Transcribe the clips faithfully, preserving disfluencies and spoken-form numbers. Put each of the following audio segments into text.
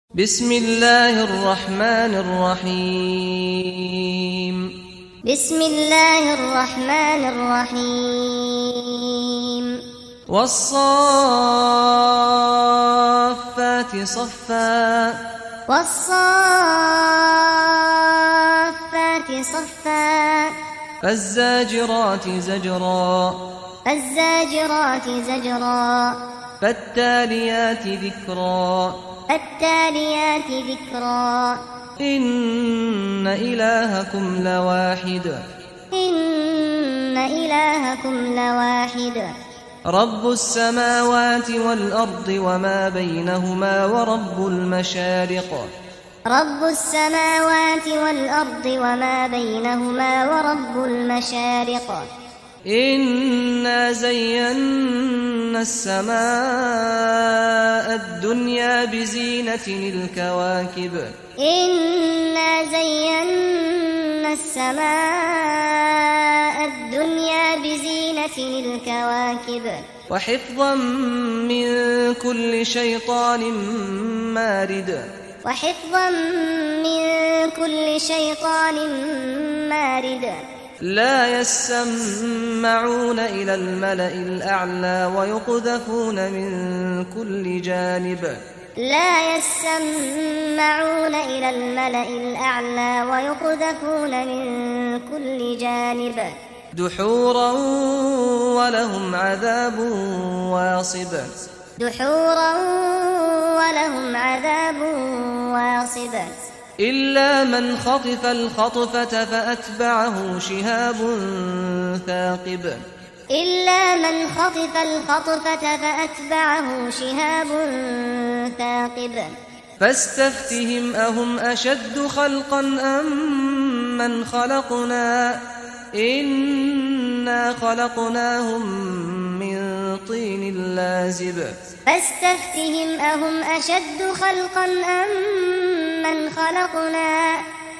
بسم الله الرحمن الرحيم بسم الله الرحمن الرحيم والصافات صفا والصافات صفا فالزاجرات زجرا فالزاجرات زجرا فالتاليات ذكرا فالتاليات ذكرا إن إلهكم لواحد إن إلهكم لواحد رب السماوات والأرض وما بينهما ورب المشارق رب السماوات والأرض وما بينهما ورب المشارق إنا زينا السماء الدنيا بزينة الكواكب إنا زينا السماء الدنيا بزينة الكواكب وحفظا من كل شيطان مارد وحفظا من كل شيطان مارد لا يسمعون إلى الملأ الأعلى ويقذفون من كل جانب لا يسمعون إلى الملأ الأعلى ويقذفون من كل جانب دحورا ولهم عذاب واصب دحورا ولهم عذاب واصب إلا من خطف الخطفة فأتبعه شهاب ثاقب إلا من خطف الخطفة فأتبعه شهاب ثاقب فاستفتهم أهم أشد خلقا أم من خلقنا إنا خلقناهم من طين لازب فاستفتهم أهم أشد خلقا أم من خلقنا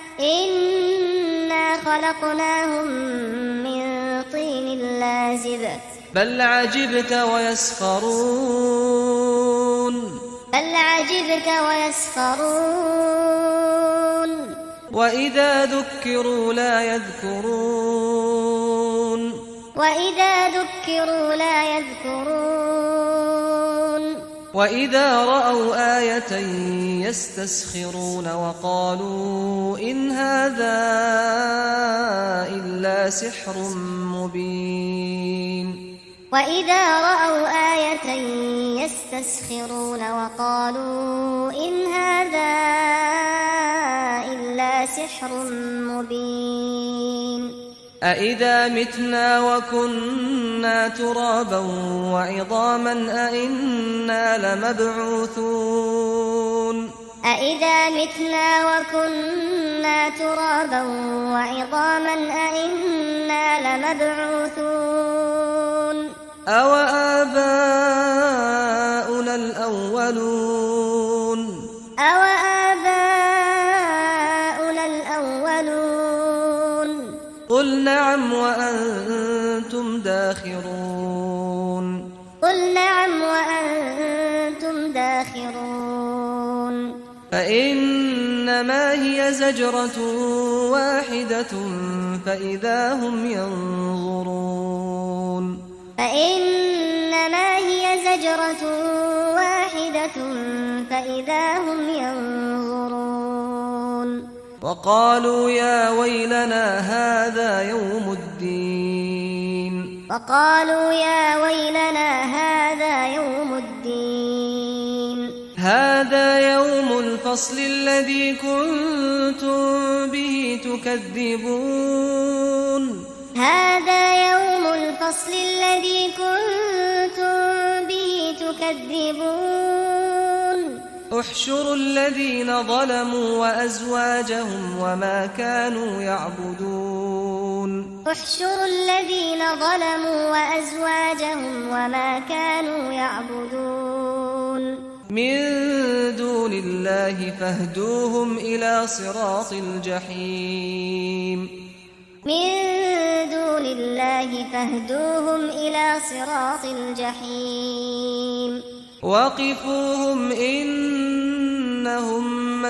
إنا خلقناهم من طين لازب بل عجبت ويسخرون بل عجبت ويسخرون وإذا ذكروا لا يذكرون وإذا ذكروا لا يذكرون وإذا رأوا آية يستسخرون وقالوا إن هذا إلا سحر مبين وإذا رأوا آية يستسخرون وقالوا إن هذا إلا سحر مبين أإذا متنا وكنا ترابا وعظاما أإنا لمبعوثون أإذا متنا وكنا ترابا وعظاما أإنا لمبعوثون أو آباؤنا الأولون أو آباؤنا الأولون قل نعم وأنتم داخرون قل نعم وأنتم داخرون فإنما هي زجرة واحدة فإذا هم ينظرون فإنما هي زجرة واحدة فإذا هم ينظرون وقالوا يا ويلنا هذا يوم الدين وقالوا يا ويلنا هذا يوم الدين هذا يوم الفصل الذي كنتم به تكذبون هذا يوم الفصل الذي كنتم به تكذبون احشروا الذين ظلموا وأزواجهم وما كانوا يعبدون احشروا الذين ظلموا وأزواجهم وما كانوا يعبدون من دون الله فاهدوهم إلى صراط الجحيم من دون الله فاهدوهم إلى صراط الجحيم وقفوهم إن إنهم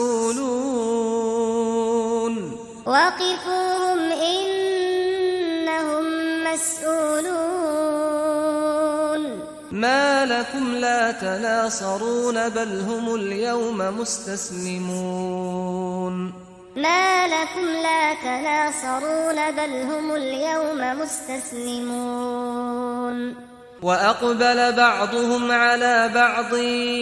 مسؤولون وقفوهم إنهم مسؤولون ما لكم لا تناصرون بل هم اليوم مستسلمون ما لكم لا تناصرون بل هم اليوم مستسلمون وأقبل بعضهم على بعض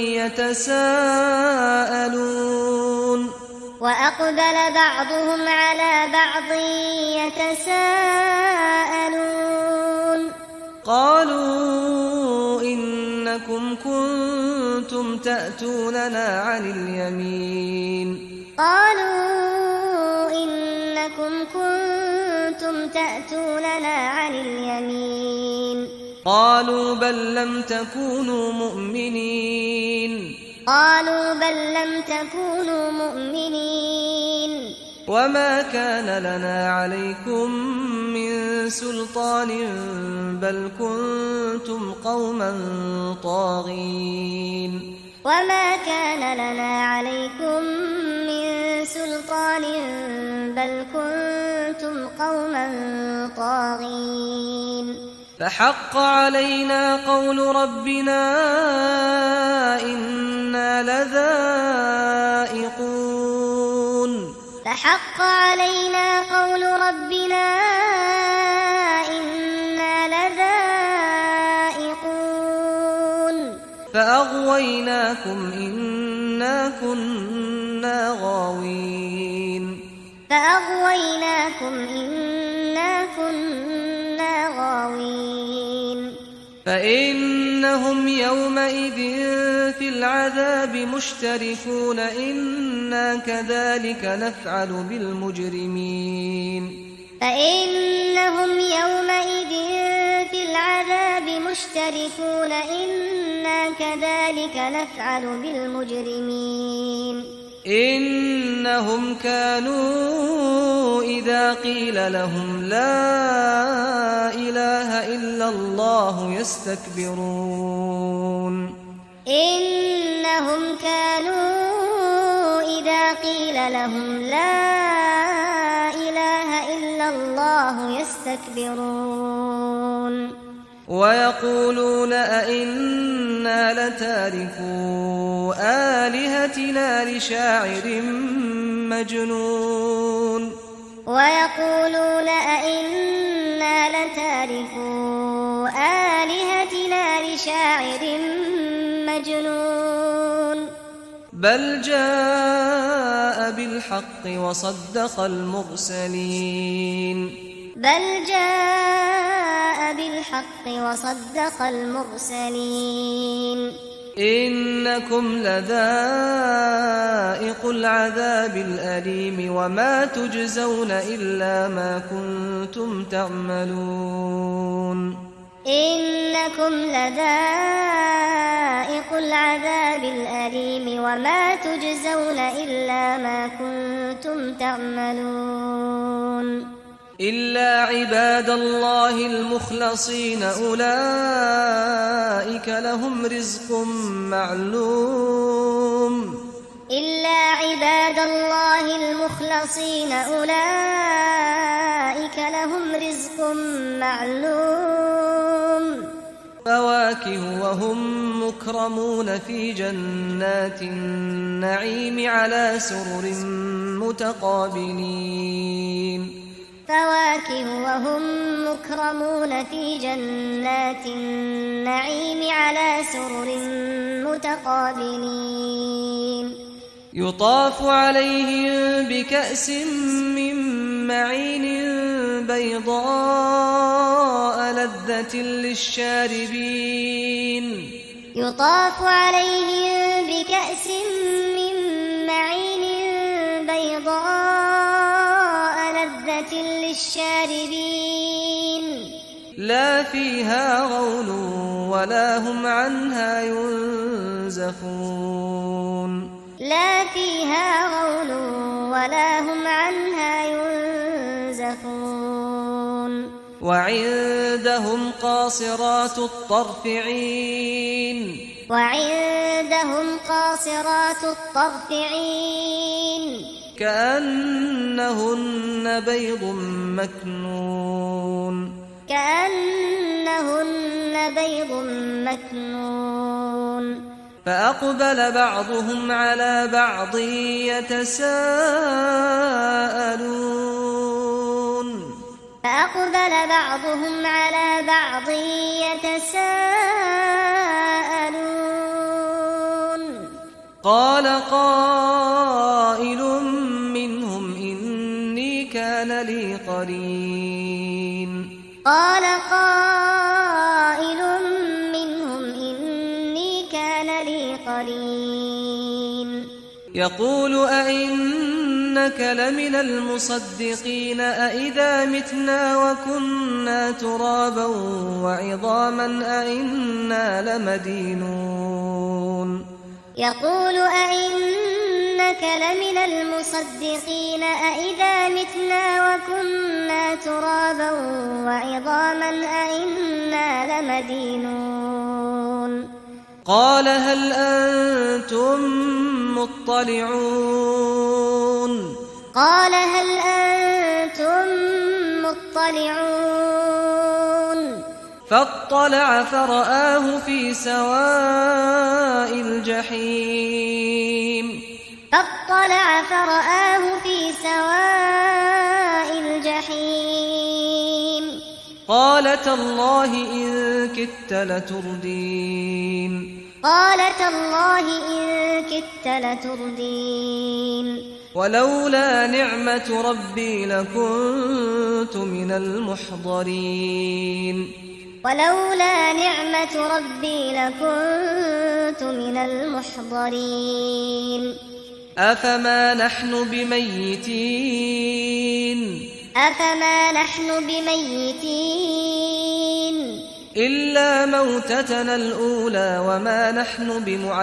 يتساءلون وأقبل بعضهم على بعض يتساءلون قالوا إنكم كنتم تأتوننا عن اليمين قالوا إنكم كنتم تأتوننا عن اليمين قالوا بل لم تكونوا مؤمنين قالوا بل لم تكونوا مؤمنين وما كان لنا عليكم من سلطان بل كنتم قوما طاغين وما كان لنا عليكم من سلطان بل كنتم قوما طاغين فحق علينا قول ربنا إنا لذائقون فحق علينا قول ربنا إنا لذائقون فأغويناكم إنا كنا غاوين فأغويناكم إنا كنا غاوين فإنهم يومئذ في العذاب مشتركون إنا كذلك نفعل بالمجرمين فإنهم يومئذ في العذاب مشتركون إنا كذلك نفعل بالمجرمين إنهم كانوا إذا قيل لهم لا إله إلا الله يستكبرون إنهم كانوا إذا قيل لهم لا إله إلا الله يستكبرون ويقولون أئنا لتاركو آلهتنا لشاعر مجنون ويقولون أئنا لتاركو آلهتنا لشاعر مجنون بل جاء بالحق وصدق المرسلين بل جاء بالحق وصدق المرسلين إنكم لذائق العذاب الأليم وما تجزون إلا ما كنتم تعملون إنكم لذائق العذاب الأليم وما تجزون إلا ما كنتم تعملون إلا عباد الله المخلصين أولئك لهم رزق معلوم إلا عباد الله المخلصين أولئك لهم رزق معلوم فواكه وهم مكرمون في جنات النعيم على سرر متقابلين فواكه وهم مكرمون في جنات النعيم على سرر متقابلين يطاف عليهم بكأس من معين بيضاء لذة للشاربين يطاف عليهم بكأس من معين بيضاء لذة للشاربين لا فيها غول ولا هم عنها ينزفون لا فيها غول ولا هم عنها ينزفون وعندهم قاصرات الطرف عين وعندهم قاصرات الطرف عين كأنهن بيض مكنون كأنهن بيض مكنون فأقبل بعضهم على بعض يتساءلون فأقبل بعضهم على بعض يتساءلون قال قائل منهم إني كان لي قرين قال قائل منهم إني كان لي قرين يقول أئنك لمن المصدقين أئذا متنا وكنا ترابا وعظاما أئنا لمدينون يقول أئنك لمن المصدقين أئذا متنا وكنا ترابا وعظاما أئنا لمدينون قال هل أنتم مطلعون قال هل أنتم مطلعون فاطلع فرآه في سواء الجحيم فاطلع فرآه في سواء الجحيم قال تالله إن كدت لتردين قال تالله إن كدت لتردين ولولا نعمة ربي لكنت من المحضرين ولولا نعمة ربي لكنت من المحضرين أفما نحن بميتين أفما نحن بميتين إلا موتتنا الأولى وما نحن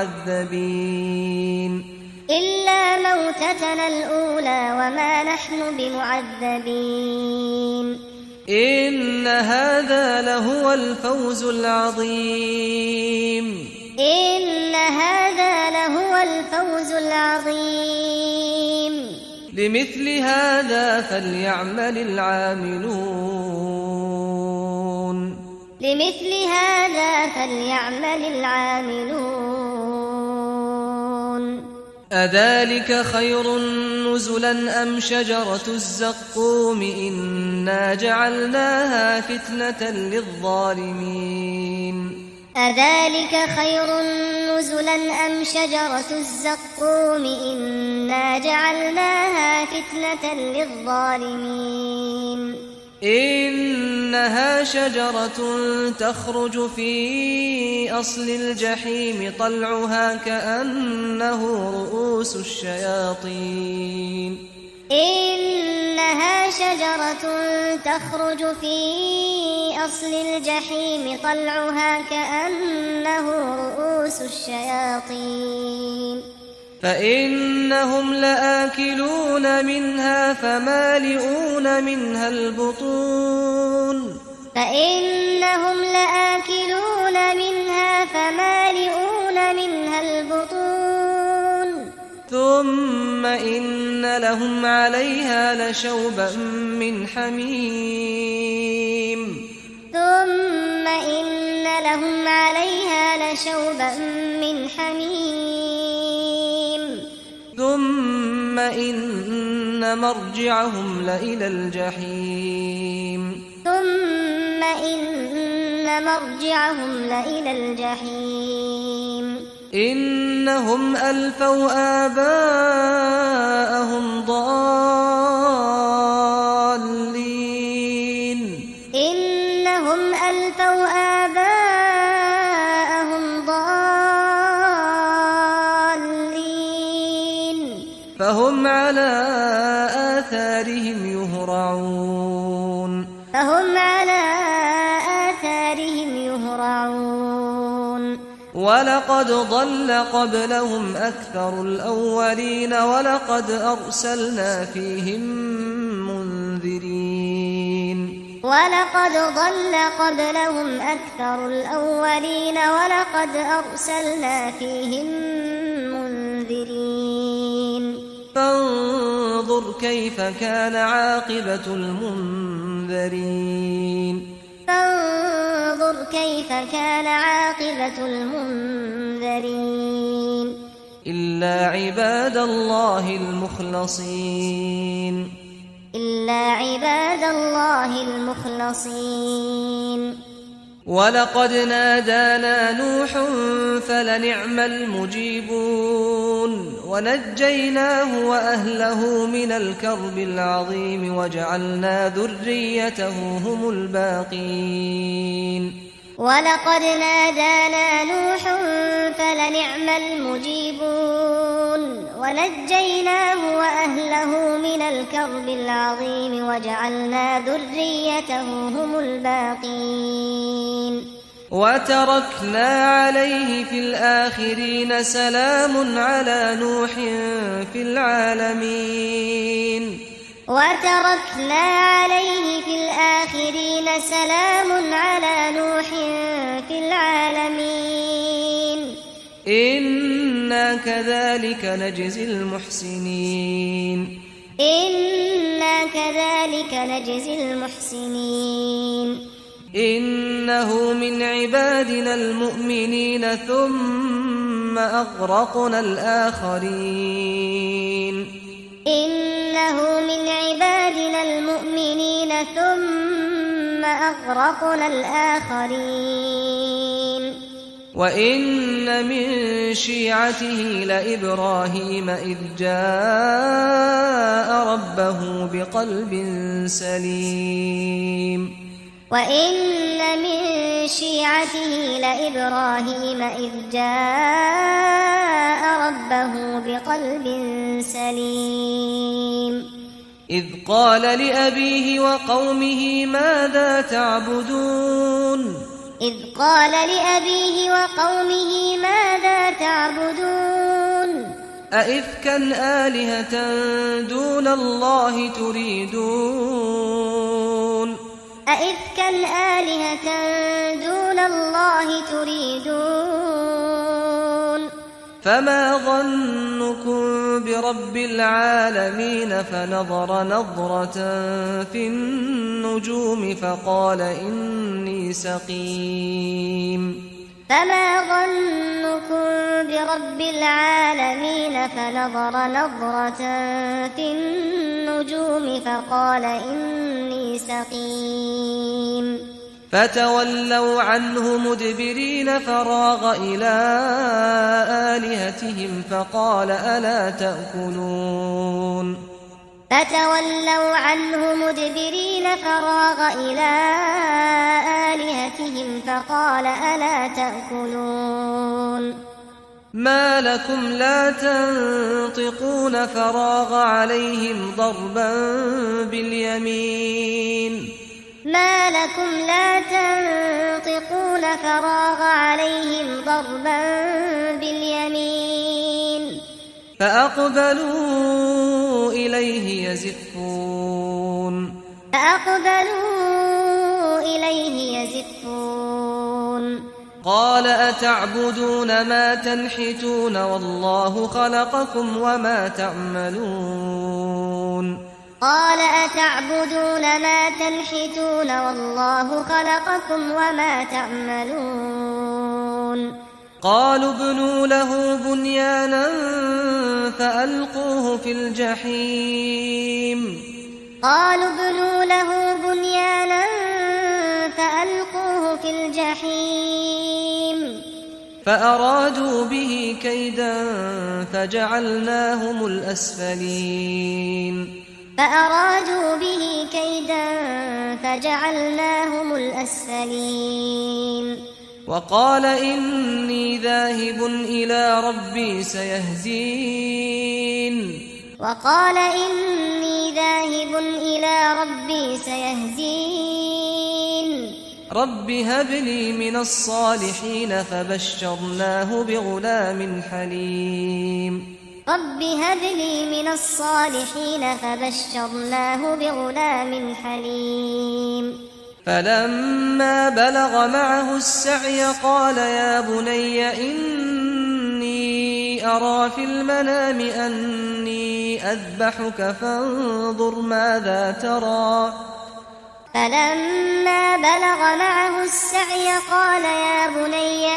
بمعذبين إلا موتتنا الأولى وما نحن بمعذبين إن هذا لهو الفوز العظيم إن هذا لهو الفوز العظيم لمثل هذا فليعمل العاملون لمثل هذا فليعمل العاملون أذلك خير نزلا أم شجرة الزقوم إنا جعلناها فتنة للظالمين أذلك خير نزلا أم شجرة الزقوم إنا جعلناها فتنة للظالمين إنها شجرة تخرج في أصل الجحيم طلعها كأنه رؤوس الشياطين إنها شجرة تخرج في أصل الجحيم طلعها كأنه رؤوس الشياطين فإنهم لآكلون منها فمالئون منها البطون فإنهم لآكلون منها فمالئون منها البطون ثم إن لهم عليها لشوبا من حميم ثم إن لهم عليها لشوبا من حميم ثم إن مرجعهم لإلى الجحيم ثم إن مرجعهم لإلى الجحيم إنهم ألفوا آباءهم ضالين إنهم ألفوا آباءهم ضالين فهم على آثارهم يهرعون فهم على آثارهم يهرعون ولقد ضل قبلهم أكثر الأولين ولقد أرسلنا فيهم منذرين ولقد ضل قبلهم أكثر الأولين ولقد أرسلنا فيهم منذرين فانظر كيف كان عاقبة المنذرين فانظر كيف كان عاقبة المنذرين إلا عباد الله المخلصين إلا عباد الله المخلصين ولقد نادانا نوح فلنعم المجيبون ونجيناه وأهله من الكرب العظيم وجعلنا ذريته هم الباقين ولقد نادانا نوح فلنعم المجيبون ونجيناه وأهله من الكرب العظيم وجعلنا ذريته هم الباقين وتركنا عليه في الآخرين سلام على نوح في العالمين وتركنا عليه في الآخرين سلام على نوح في العالمين إنا كذلك نجزي المحسنين إنا كذلك نجزي المحسنين إنه من عبادنا المؤمنين ثم أغرقنا الآخرين إنه من عبادنا المؤمنين ثم أغرقنا الآخرين وإن من شيعته لإبراهيم إذ جاء ربه بقلب سليم وإن من شيعته لإبراهيم إذ جاء ربه بقلب سليم إذ قال لأبيه وقومه ماذا تعبدون إذ قال لأبيه وقومه ماذا تعبدون أئفكا آلهة دون الله تريدون أئفكا آلهة دون الله تريدون فما ظنكم برب العالمين فنظر نظرة في النجوم فقال إني سقيم فما ظنكم برب العالمين فنظر نظرة في النجوم فقال إني سقيم فتولوا عنه مدبرين فراغ إلى آلهتهم فقال ألا تأكلون فتولوا عنه مدبرين فراغ إلى آلهتهم فقال ألا تأكلون ما لكم لا تنطقون فراغ عليهم ضربا باليمين ما لكم لا تنطقون فراغ عليهم ضربا باليمين فأقبلوا إليه يزفون فأقبلوا إليه يزفون قال أتعبدون ما تنحتون والله خلقكم وما تعملون قال أتعبدون ما تنحتون والله خلقكم وما تعملون قالوا ابنوا له بنيانا فألقوه في الجحيم قالوا ابنوا له بنيانا فألقوه في الجحيم فأرادوا به كيدا فجعلناهم الأسفلين فأرادوا به كيدا فجعلناهم الأسفلين وقال إني ذاهب إلى ربي سيهدين وقال إني ذاهب إلى ربي سيهدين رب هب لي من الصالحين فبشرناه بغلام حليم رب هب لي من الصالحين فبشرناه بغلام حليم فلما بلغ معه السعي قال يا بني إني أرى في المنام أني أذبحك فانظر ماذا ترى. فلما بلغ معه السعي قال يا بني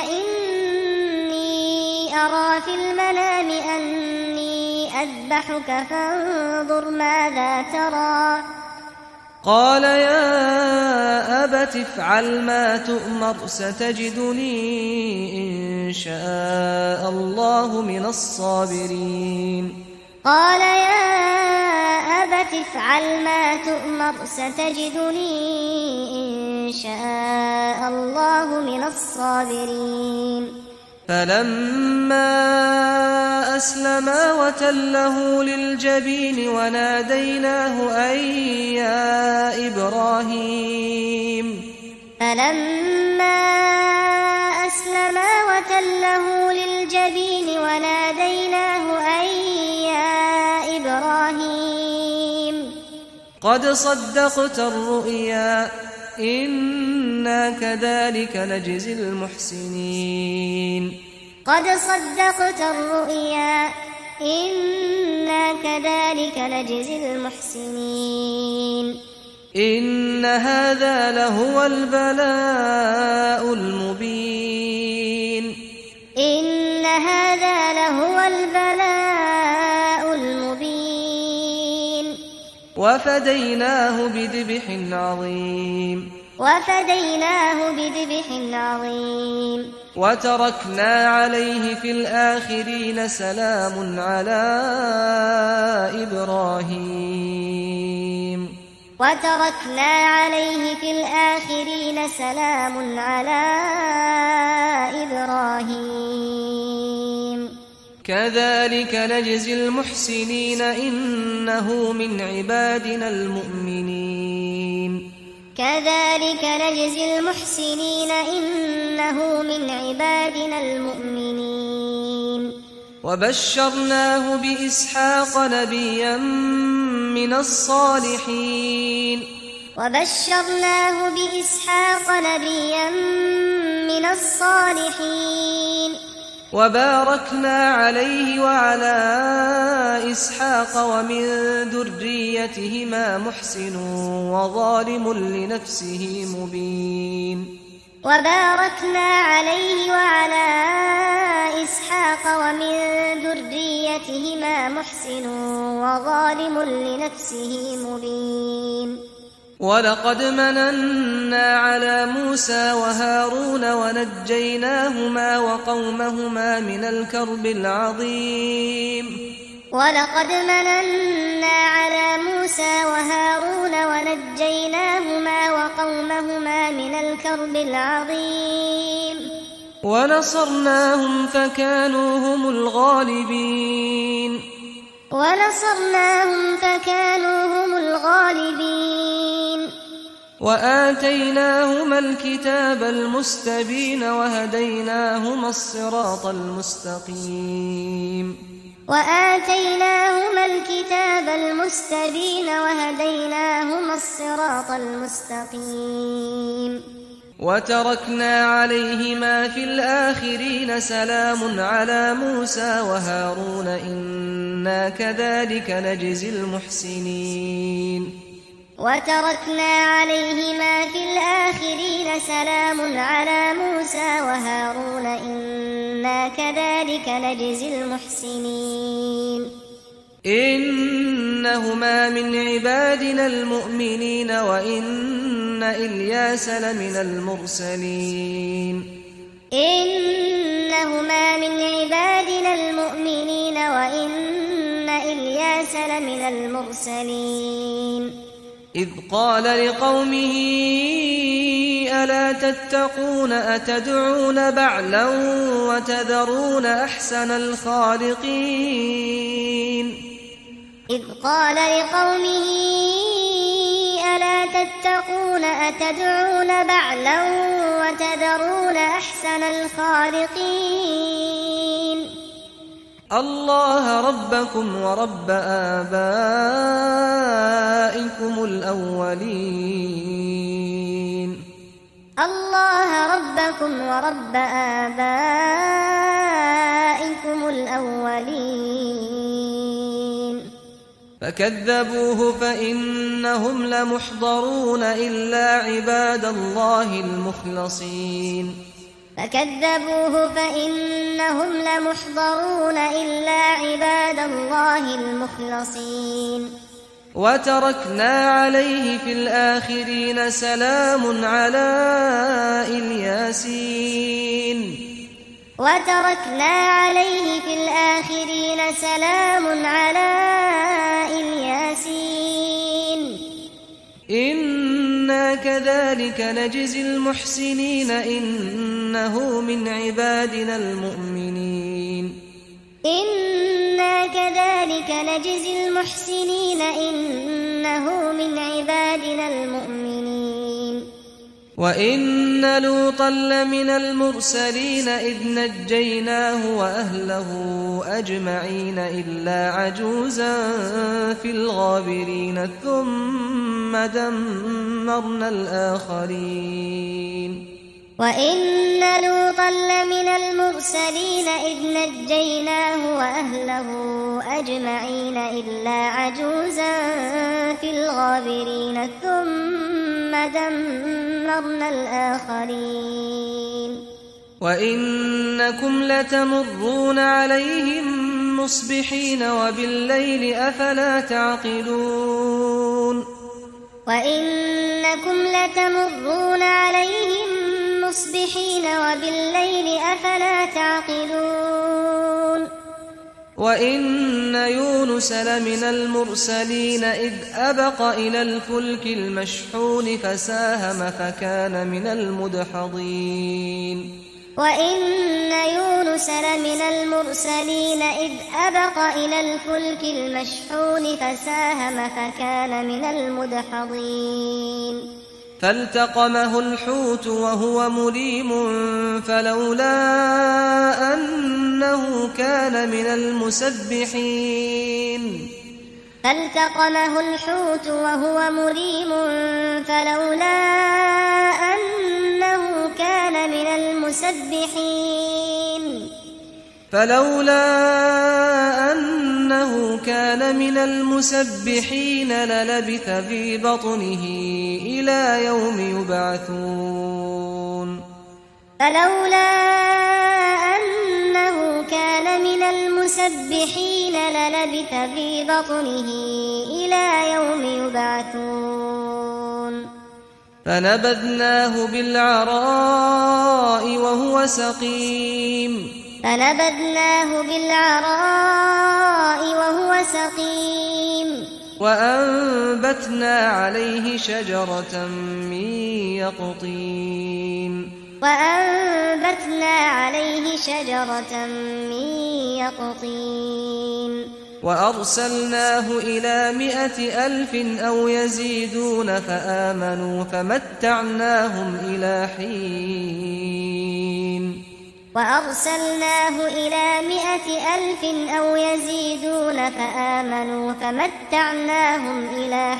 إني أرى في المنام أني أذبحك فانظر ماذا ترى. قال يا أبت افعل ما تؤمر ستجدني إن شاء الله من الصابرين. قال يا أبت افعل ما تؤمر ستجدني إن شاء الله من الصابرين. فلما أسلما وتله للجبين وناديناه أن يا إبراهيم. فلما أسلما وتله للجبين وناديناه أن يا إبراهيم قد صدقت الرؤيا إنا كذلك نجزي المحسنين. قد صدقت الرؤيا إنا كذلك نجزي المحسنين. إن هذا لهو البلاء المبين. إن هذا لهو البلاء المبين. وفديناه بذبح عظيم. وفديناه بذبح عظيم. وتركنا عليه في الآخرين سلام على إبراهيم. وتركنا عليه في الآخرين سلام على إبراهيم. كذلك نجزي المحسنين إنه من عبادنا المؤمنين. كذلك نجزي المحسنين إنه من عبادنا المؤمنين. وبشرناه بإسحاق نبيا من الصالحين. وبشرناه بإسحاق نبيا من الصالحين. وباركنا عليه وعلى إسحاق ومن ذريتهما محسن وظالم لنفسه مبين. وباركنا عليه وعلى إسحاق ومن ذريتهما محسن وظالم لنفسه مبين. ولقد مننا على موسى وهارون ونجيناهما وقومهما من الكرب العظيم. ولقد مننا على موسى وهارون ونجيناهما وقومهما من الكرب العظيم. ونصرناهم فكانوا هم الغالبين. ونصرناهم فكانوا هم الغالبين. وآتيناهما الكتاب المستبين وهديناهما الصراط المستقيم. وآتيناهما الكتاب المستبين وهديناهما الصراط المستقيم. وتركنا عليهما في الآخرين سلام على موسى وهارون إنا كذلك نجزي المحسنين. وتركنا عليهما في الآخرين سلام على موسى وهارون إنا كذلك نجزي المحسنين. إنهما من عبادنا المؤمنين وإن إلياس لمن المرسلين. إنهما من عبادنا المؤمنين وإن إلياس لمن المرسلين. إذ قال لقومه ألا تتقون أتدعون بعلا وتذرون أحسن الخالقين. إذ قال لقومه ألا تتقون أتدعون بعلا وتذرون أحسن الخالقين. الله ربكم ورب آبائكم الأولين. الله ربكم ورب آبائكم الأولين فكذبوه فإنهم لمحضرون إلا عباد الله المخلصين فكذبوه فإنهم لمحضرون إلا عباد الله المخلصين وتركنا عليه في الآخرين سلام على الياسين وتركنا عليه في الآخرين سلام على الياسين إنا كذلك نجزي المحسنين إنه من عبادنا المؤمنين إنا كذلك نجزي المحسنين إنه من عبادنا المؤمنين وإن لوطا لمن المرسلين إذ نجيناه وأهله أجمعين إلا عجوزا في الغابرين ثم دمرنا الآخرين وإن لوطا لمن المرسلين إذ نجيناه وأهله أجمعين إلا عجوزا في الغابرين ثم دمرنا الآخرين وإنكم لتمرون عليهم مصبحين وبالليل أفلا تعقلون وإنكم لتمرون عليهم مصبحين وبالليل أفلا تعقلون وإن يونس لمن المرسلين إذ أبق إلى الفلك المشحون فساهم فكان من المدحضين وإن يونس لمن المرسلين إذ أبق إلى الفلك المشحون فساهم فكان من المدحضين فالتقمه الحوت وهو مليم فلولا أنه كان من المسبحين فالتقمه الحوت وهو مليم فلولا أنه كان من المسبحين فلولا أنه كان من المسبحين للبث في بطنه إلى يوم يبعثون فلولا أنه كان من المسبحين للبث في بطنه إلى يوم يبعثون فنبذناه بالعراء وهو سقيم فنبذناه بالعراء وهو سقيم وأنبتنا عليه شجرة من يقطين وأنبتنا عليه شجرة من يقطين وأرسلناه إلى مائة ألف أو يزيدون فآمنوا فمتعناهم إلى حين وأرسلناه إلى مائة ألف أو يزيدون فآمنوا فمتعناهم إلى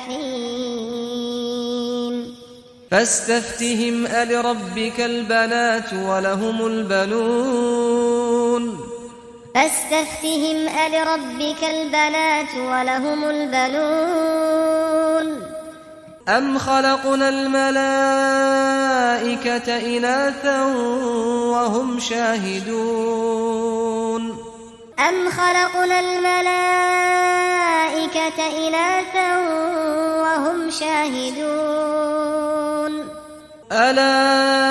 حين فاستفتهم ألربك البنات ولهم البنون فاستفتهم ألربك البنات ولهم البنون أم خلقنا الملائكة إناثا وهم شاهدون أم خلقنا الملائكة إناثا وهم شاهدون ألا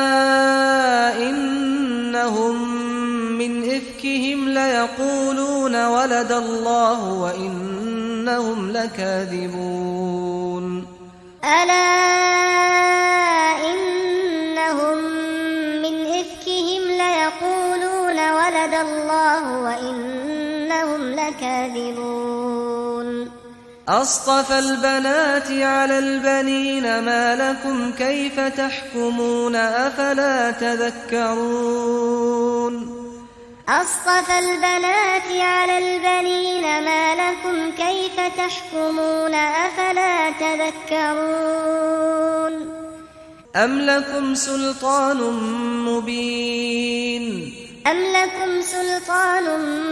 إنهم من إفكهم ليقولون ولد الله وإنهم لكاذبون ألا إنهم من إفكهم ليقولون ولد الله وإنهم لكاذبون أصطفى البنات على البنين ما لكم كيف تحكمون أفلا تذكرون أصطفى البنات على البنين ما لكم كيف تحكمون أفلا تذكرون أم لكم سلطان مبين أم لكم سلطان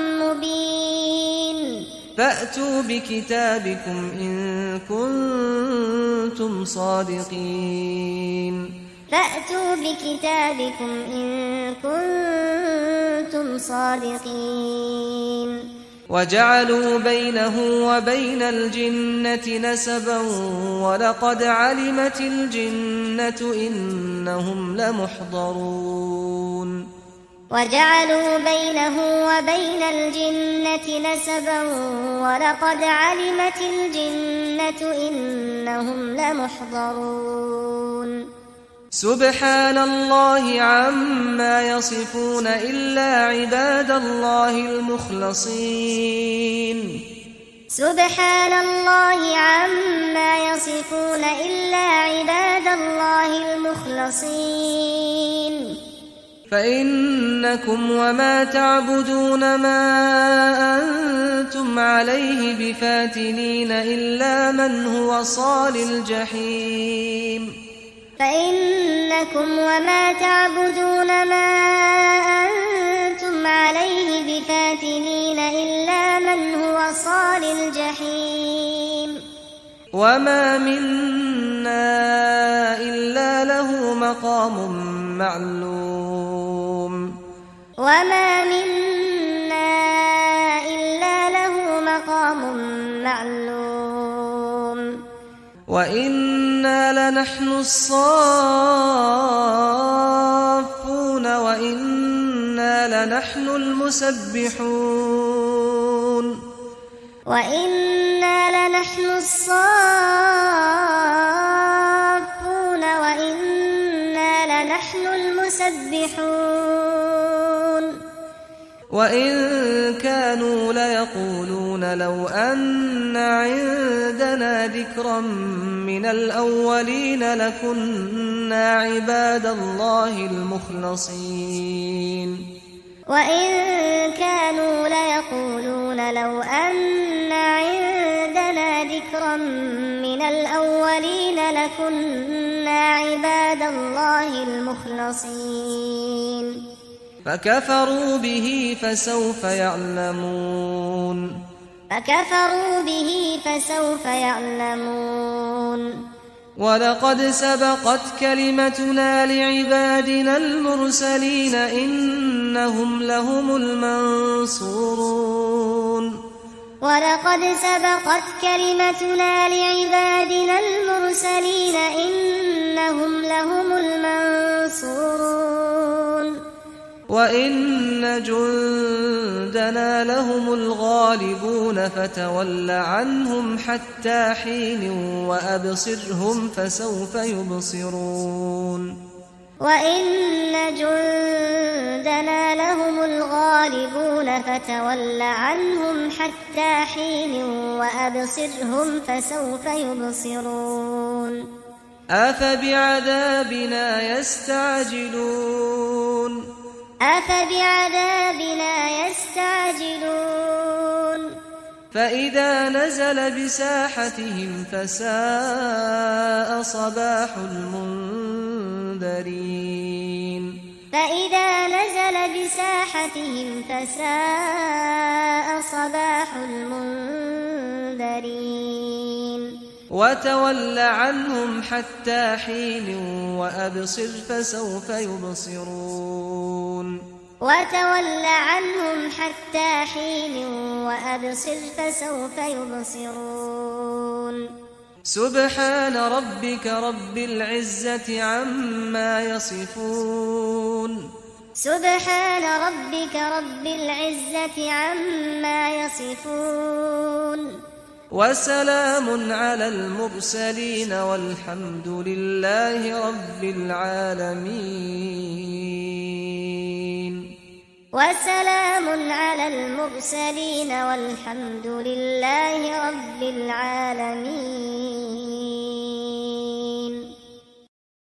مبين فأتوا بكتابكم إن كنتم صادقين فأتوا بكتابكم إن كنتم صادقين وجعلوا بينه وبين الجنة نسبا ولقد علمت الجنة إنهم لمحضرون وجعلوا بينه وبين الجنة نسبا ولقد علمت الجنة إنهم لمحضرون سبحان الله عما يصفون إلا عباد الله المخلصين سبحان الله عما يصفون إلا عباد الله المخلصين فإنكم وما تعبدون ما أنتم عليه بفاتنين إلا من هو صال الجحيم فإنكم وما تعبدون ما أنتم عليه بفاتنين إلا من هو صال الجحيم وما منا إلا له مقام معلوم وما منا إلا له مقام معلوم وإنا لنحن الصافون وإنا لنحن المسبحون وإنا لنحن الصافون وإنا لنحن المسبحون وإن كانوا ليقولون لو أن عندنا ذكرا من الأولين لكنا عباد الله المخلصين وإن كانوا ليقولون لو أن عندنا ذكرا من الأولين لكنا عباد الله المخلصين فكفروا به فسوف يعلمون فكفروا به فسوف يعلمون ولقد سبقت كلمتنا لعبادنا المرسلين إنهم لهم المنصورون ولقد سبقت كلمتنا لعبادنا المرسلين إنهم لهم المنصورون وإن جندنا لهم الغالبون فتول عنهم حتى حين وأبصرهم فسوف يبصرون وإن جندنا لهم الغالبون فتول عنهم حتى حين وأبصرهم فسوف يبصرون أفبعذابنا يستعجلون أفبعذابنا يستعجلون فإذا نزل بساحتهم فساء صباح المنذرين فإذا نزل بساحتهم فساء صباح المنذرين وتول عنهم حتى حين وأبصر فسوف يبصرون وتول عنهم حتى حين وأبصر فسوف يبصرون سبحان ربك رب العزة عما يصفون سبحان ربك رب العزة عما يصفون وسلام على المرسلين والحمد لله رب العالمين وسلام على المرسلين والحمد لله رب العالمين